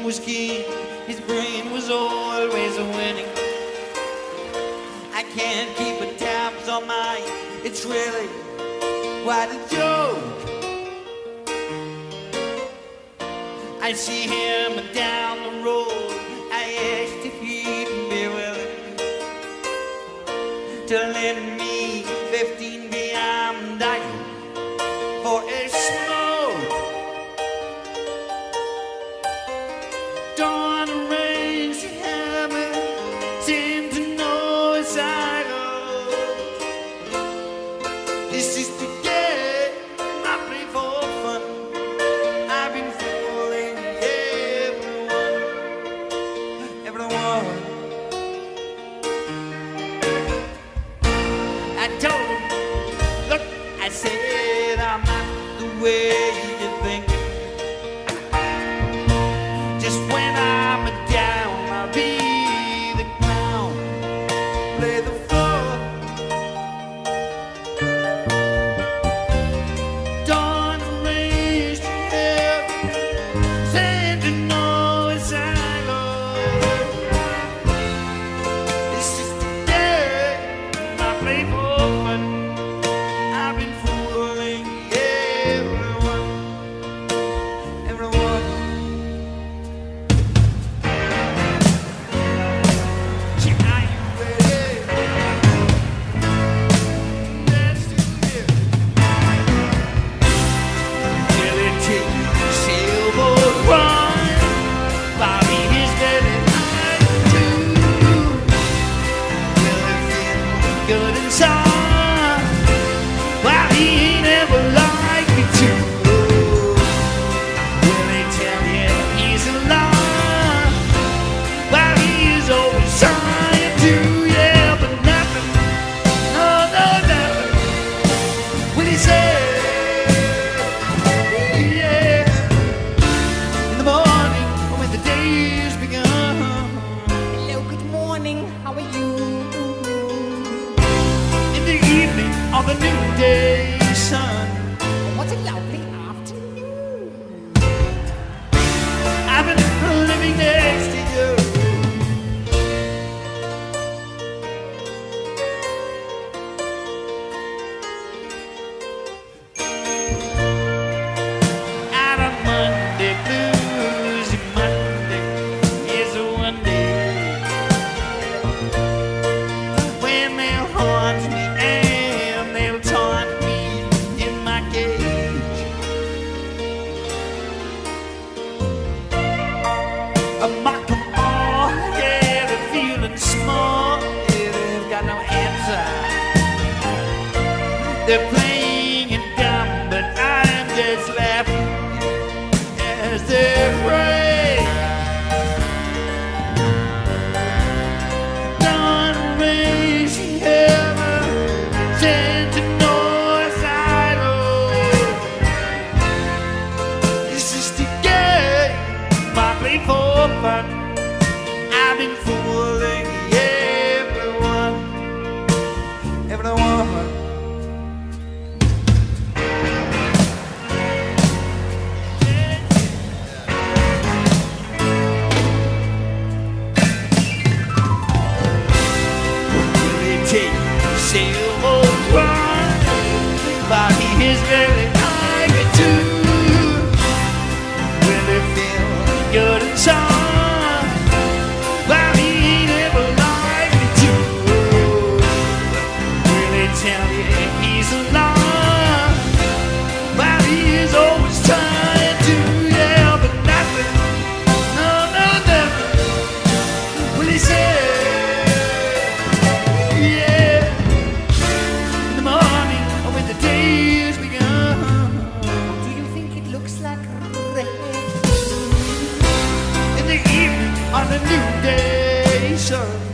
was keen, his brain was always winning. I can't keep a tabs on mine, it's really quite a joke. I see him down the road, I asked if he'd be willing to lend me 15 beyond dying for a smoke. Dawn arranged to have it, seemed to know as I go. This is to get my play for fun. I've been fooling everyone. I told him, look, I said, I'm not the way you think. Just when I'm down, I'll be the clown, play the fool. Dawn raised your hair, said to know as I go. This is the day, my play for fun. I've been fooling everyone. Are you ready? Let's do it. Will it take a sailboat ride? Bobby is very high too. Will it feel good inside? Well, he ain't ever liked me too. Will they tell you he's alive? Well, he is always trying to, yeah, but nothing, no, nothing. Will he say, yeah, in the morning or when the day's begun? Hello, good morning, how are you? In the evening of the new day, sun. What a lovely afternoon. I've been living next to you. Out of Monday blues, Monday is a one day when they'll haunt me and they'll taunt me in my cage. I mock 'em all, yeah, they're feeling small, yeah, they've got no answer. They're playing it dumb, but I'm just laughing as they pray. Dawn rays in heaven, send to north side. This is to get my play for fun. I've been fooling everyone. Will it take a sailboat ride? Bobby is very high too. Will it feel good inside? Well, he ain't ever liked me too. Will they tell you he's alive? Well, he is always trying to, yeah, but nothing, no, nothing. Will he say, yeah, in the morning or when the day has begun? Do you think it looks like rain? In the evening on a new day, sun.